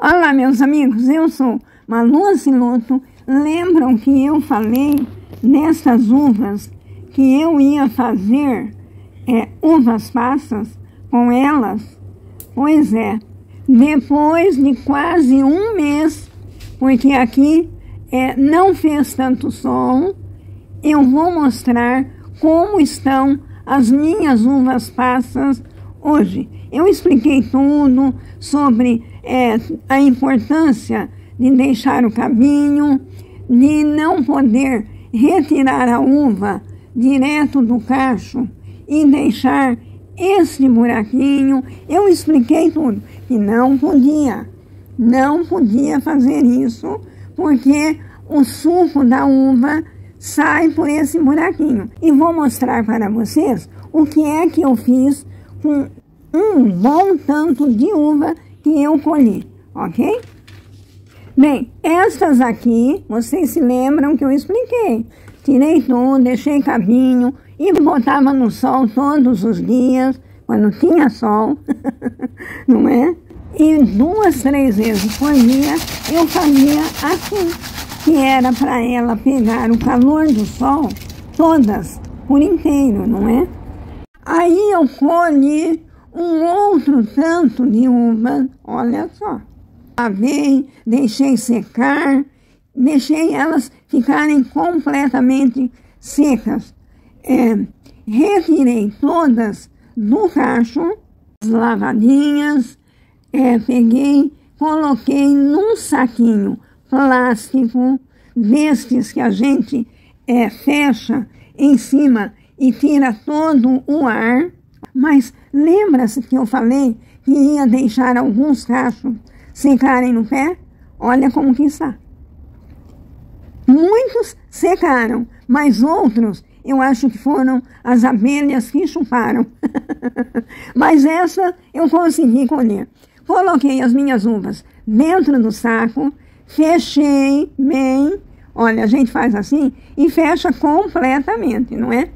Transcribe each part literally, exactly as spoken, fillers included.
Olá, meus amigos, eu sou Malu Assiloto. Lembram que eu falei nessas uvas que eu ia fazer é, uvas passas com elas? Pois é, depois de quase um mês, porque aqui é, não fez tanto sol, eu vou mostrar como estão as minhas uvas passas hoje. Eu expliquei tudo sobre é, a importância de deixar o cabinho, de não poder retirar a uva direto do cacho e deixar esse buraquinho. Eu expliquei tudo, que não podia, não podia fazer isso, porque o suco da uva sai por esse buraquinho. E vou mostrar para vocês o que é que eu fiz com um bom tanto de uva que eu colhi, ok? Bem, estas aqui, vocês se lembram que eu expliquei. Tirei tudo, deixei cabinho e botava no sol todos os dias, quando tinha sol, não é? E duas, três vezes por dia eu fazia assim, que era para ela pegar o calor do sol, todas, por inteiro, não é? Aí eu colhi um outro tanto de uva, olha só. Lavei, deixei secar, deixei elas ficarem completamente secas. É, retirei todas do cacho, lavadinhas, é, peguei, coloquei num saquinho plástico, destes que a gente é, fecha em cima e tira todo o ar. Mas lembra-se que eu falei que ia deixar alguns cachos secarem no pé? Olha como que está. Muitos secaram, mas outros eu acho que foram as abelhas que chuparam. Mas essa eu consegui colher. Coloquei as minhas uvas dentro do saco, fechei bem. Olha, a gente faz assim e fecha completamente, não é?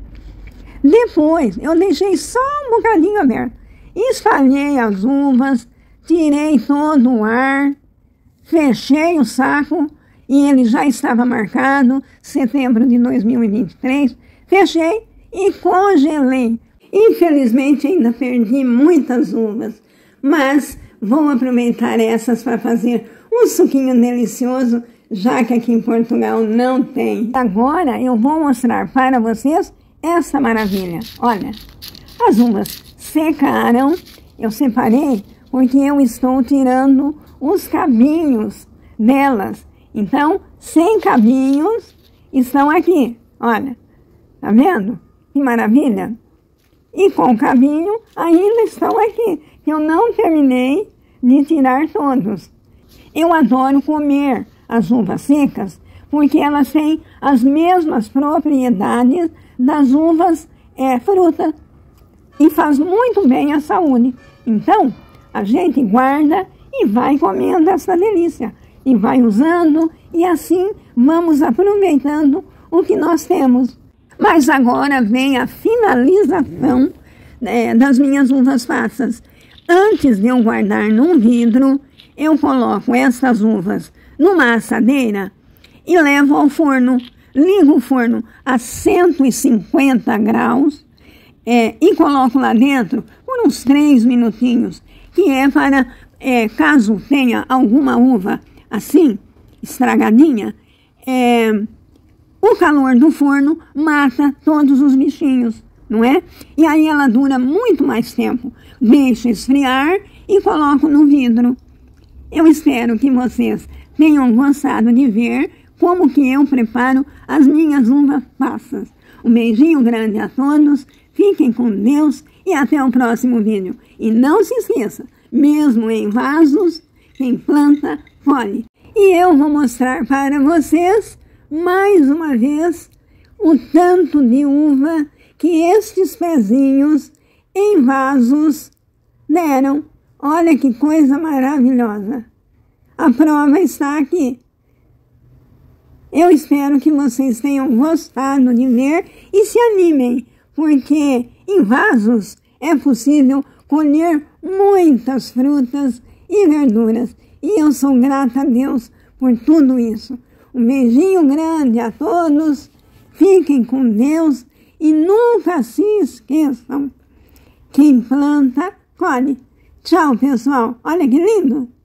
Depois, eu deixei só um bocadinho aberto. Espalhei as uvas, tirei todo o ar, fechei o saco e ele já estava marcado, setembro de dois mil e vinte e três. Fechei e congelei. Infelizmente, ainda perdi muitas uvas, mas vou aproveitar essas para fazer um suquinho delicioso, já que aqui em Portugal não tem. Agora eu vou mostrar para vocês essa maravilha. Olha, as uvas secaram, eu separei porque eu estou tirando os cabinhos delas. Então, sem cabinhos, estão aqui. Olha, tá vendo? Que maravilha! E com cabinho ainda estão aqui. Eu não terminei de tirar todos. Eu adoro comer as uvas secas porque elas têm as mesmas propriedades das uvas é, fruta e faz muito bem à saúde. Então, a gente guarda e vai comendo essa delícia e vai usando e assim vamos aproveitando o que nós temos. Mas agora vem a finalização é, das minhas uvas passas. Antes de eu guardar num vidro, eu coloco essas uvas numa assadeira e levo ao forno. Ligo o forno a cento e cinquenta graus é, e coloco lá dentro por uns três minutinhos, que é para, é, caso tenha alguma uva assim, estragadinha, é, o calor do forno mata todos os bichinhos, não é? E aí ela dura muito mais tempo. Deixo esfriar e coloco no vidro. Eu espero que vocês tenham gostado de ver como que eu preparo as minhas uvas passas. Um beijinho grande a todos, fiquem com Deus e até o próximo vídeo. E não se esqueça, mesmo em vasos, quem planta, colhe. E eu vou mostrar para vocês, mais uma vez, o tanto de uva que estes pezinhos em vasos deram. Olha que coisa maravilhosa. A prova está aqui. Eu espero que vocês tenham gostado de ver e se animem, porque em vasos é possível colher muitas frutas e verduras. E eu sou grata a Deus por tudo isso. Um beijinho grande a todos. Fiquem com Deus e nunca se esqueçam. Quem planta, colhe. Tchau, pessoal. Olha que lindo.